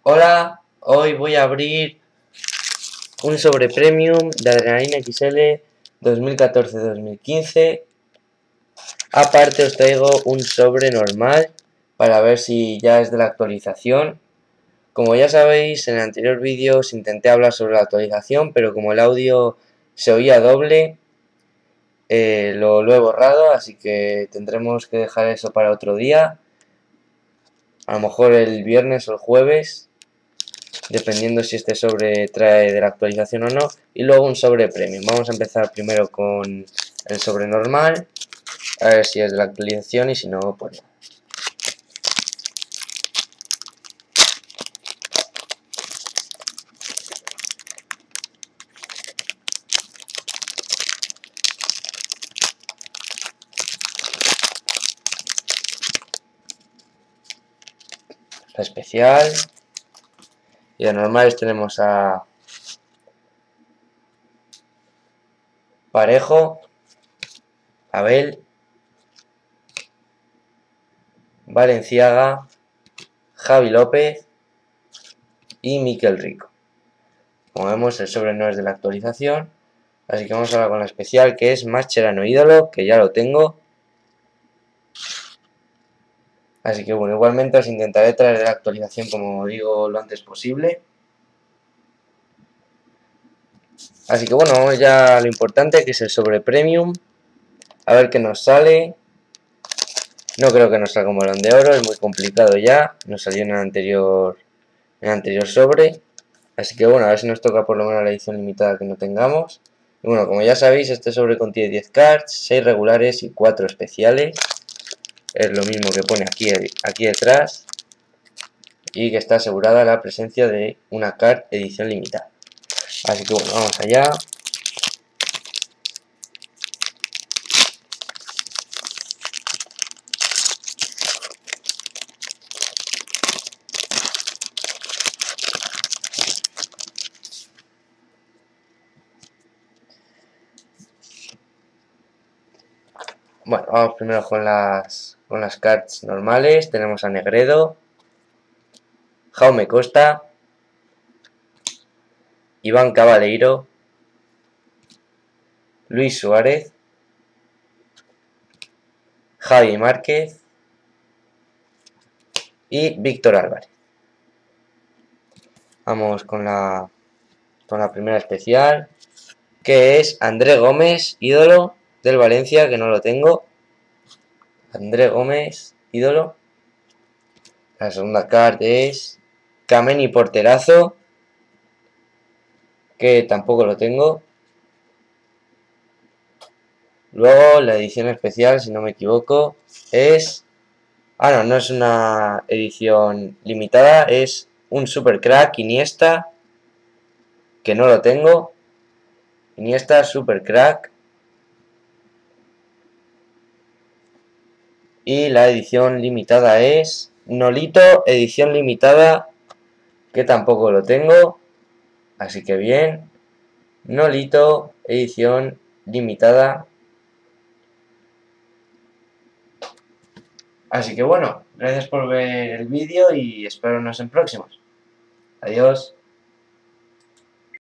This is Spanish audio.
Hola, hoy voy a abrir un sobre premium de Adrenalina XL 2014-2015. Aparte os traigo un sobre normal para ver si ya es de la actualización. Como ya sabéis, en el anterior vídeo os intenté hablar sobre la actualización, pero como el audio se oía doble, lo he borrado, así que tendremos que dejar eso para otro día. A lo mejor el viernes o el jueves, dependiendo si este sobre trae de la actualización o no, y luego un sobre premium. Vamos a empezar primero con el sobre normal, a ver si es de la actualización y si no, pues no. La especial, y de normales tenemos a Parejo, Abel, Valenciaga, Javi López y Miquel Rico. Como vemos, el sobre no es de la actualización, así que vamos ahora con la especial, que es Mascherano Ídolo, que ya lo tengo. Así que bueno, igualmente os intentaré traer de la actualización, como digo, lo antes posible. Así que bueno, vamos ya a lo importante, que es el sobre premium. A ver qué nos sale. No creo que nos salga un balón de oro, es muy complicado ya. Nos salió en el anterior sobre. Así que bueno, a ver si nos toca por lo menos la edición limitada que no tengamos. Y bueno, como ya sabéis, este sobre contiene 10 cards, 6 regulares y 4 especiales. Es lo mismo que pone aquí detrás. Y que está asegurada la presencia de una card edición limitada. Así que bueno, vamos allá. Bueno, vamos primero con las cards normales. Tenemos a Negredo, Jaume Costa, Iván Cabaleiro, Luis Suárez, Javi Márquez y Víctor Álvarez. Vamos con la primera especial, que es André Gómez, ídolo del Valencia, que no lo tengo. André Gómez, ídolo. La segunda card es Kameni Porterazo, que tampoco lo tengo. Luego la edición especial, si no me equivoco, es... Ah, no, no es una edición limitada, es un Super Crack Iniesta, que no lo tengo. Iniesta Super Crack. Y la edición limitada es Nolito, edición limitada, que tampoco lo tengo. Así que bien. Nolito, edición limitada. Así que bueno, gracias por ver el vídeo y espero vernos en próximos. Adiós.